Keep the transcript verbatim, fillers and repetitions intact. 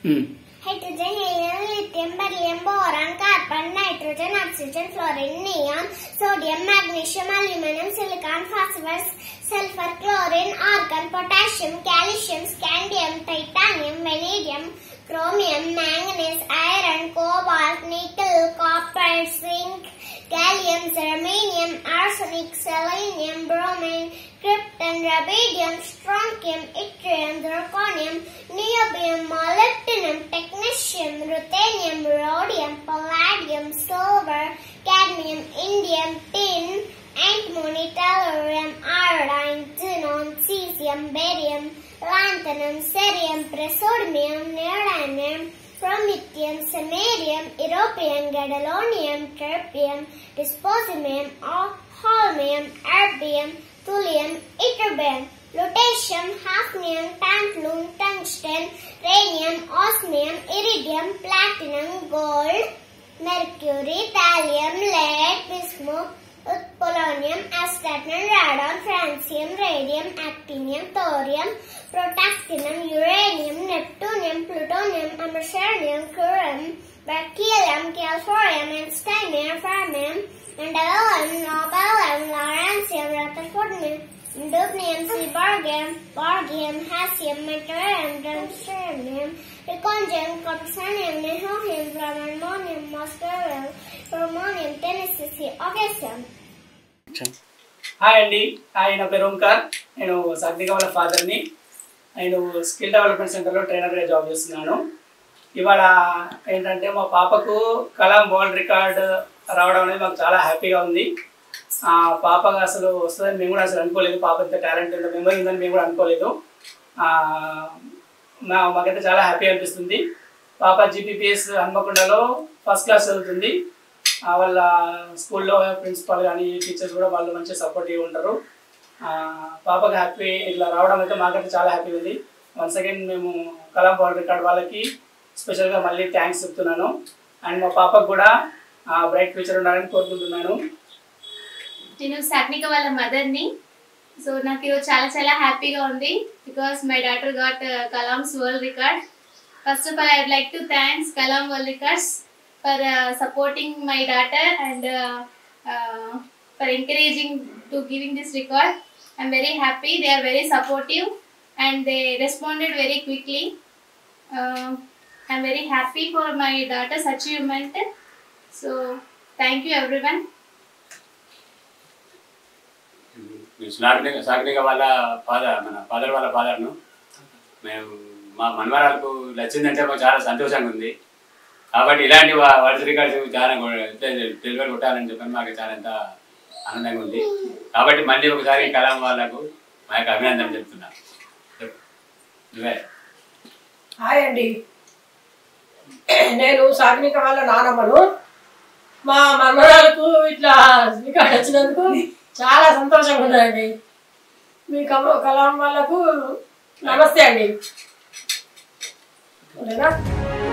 hydrogen, helium, lithium, beryllium, boron, carbon, nitrogen, oxygen, fluorine, neon, sodium, magnesium, aluminum, silicon, phosphorus, sulfur, chlorine, argon, potassium, calcium, scandium, titanium, vanadium, chromium, manganese, iron, cobalt, nickel, copper, zinc, gallium, germanium, arsenic, selenium, bromine, krypton, rubidium, strontium, yttrium, zirconium, niobium, molybdenum, technetium, ruthenium, rhodium, palladium, silver, cadmium, indium, tin, antimony, tellurium, iodine, xenon, cesium, barium, lanthanum, cerium, praseodymium, neodymium, promethium, samarium, europium, gadolinium, terbium, dysprosium, holmium, erbium, thulium, ytterbium, lutetium, hafnium, tantalum, tungsten, radium, osmium, iridium, platinum, gold, mercury, thallium, lead, bismuth, polonium, astatine, radon, francium, radium, actinium, thorium, protactinium, uranium, neptunium, plutonium, americium, curium, berkelium, calthorium, einsteinium, fermium, andalium, nobelium, lawrencium, rutherfordium, dubnium, seaborgium, borgium, hassium, meterium, densonium, recondrium, copernicium, nihonium, flammonium, moscovium, fermonium, tennessee, augasium. Hi అండి, hi నా పేరు ఓంకార్. నేను సాగ్నిక వాళ్ళ ఫాదర్ని. నేను skill development సెంటర్లో ట్రైనర్గా job చేస్తున్నాను. ఇవాళ ఏంటంటే మా పాపకు కలాం వరల్డ్ రికార్డ్ రావడం అనేది మాకు చాలా హ్యాపీగా ఉంది. పాపగా అసలు వస్తుందని మేము కూడా అసలు అనుకోలేదు. పాప ఇంత టాలెంట్ ఇంత మెమరీ ఉందని మేము కూడా అనుకోలేదు. మా మాకైతే చాలా హ్యాపీ అనిపిస్తుంది. పాప జీపీపీఎస్ హన్మకొండలో ఫస్ట్ క్లాస్ చదువుతుంది. వాళ్ళ స్కూల్లో ప్రిన్సిపాల్ కానీ టీచర్స్ కూడా వాళ్ళు మంచిగా సపోర్టివ్గా ఉంటారు. పాపకి హ్యాపీ ఇట్లా రావడం అయితే మాకైతే చాలా హ్యాపీ ఉంది. వన్స్ అగైన్ మేము కలాం వరల్డ్ రికార్డ్ వాళ్ళకి స్పెషల్గా మళ్ళీ థ్యాంక్స్ చెప్తున్నాను. అండ్ మా పాపకు కూడా బ్రైట్ ఫ్యూచర్ ఉండాలని కోరుకుంటున్నాను. నేను సాగ్నిక వాళ్ళ మదర్ని. సో నాకు ఈరోజు చాలా చాలా హ్యాపీగా ఉంది because my daughter got Kalam's world record. First of all I would like to thanks Kalam world records for uh, supporting my daughter and uh, uh, for encouraging to giving this record. I'm very happy. They are very supportive and they responded very quickly. uh, I'm very happy for my daughter's achievement. So thank you everyone. Sagnika వాళ్ళ father, మన father వాళ్ళ ఫాదర్ను మేము మా మనవరాలకు నచ్చిందంటే మాకు చాలా సంతోషంగా ఉంది. కాబట్టి ఇలాంటి వరల్డ్ రికార్డ్స్ చాలా డెలివరీ కొట్టాలని చెప్పని మాకు చాలా ఎంత ఆనందంగా ఉంది. కాబట్టి మళ్ళీ ఒకసారి కలాం వాళ్ళకు మా యొక్క అభినందన చెప్తున్నాను. హాయ్ అండి, నేను సాగ్నిక వాళ్ళ నానమ్మను. మా మనవరాలకు ఇట్లా రికార్డ్ వచ్చినందుకు చాలా సంతోషంగా ఉందండి. మీ కలాం వాళ్ళకు నమస్తే అండి. ఓకేనా?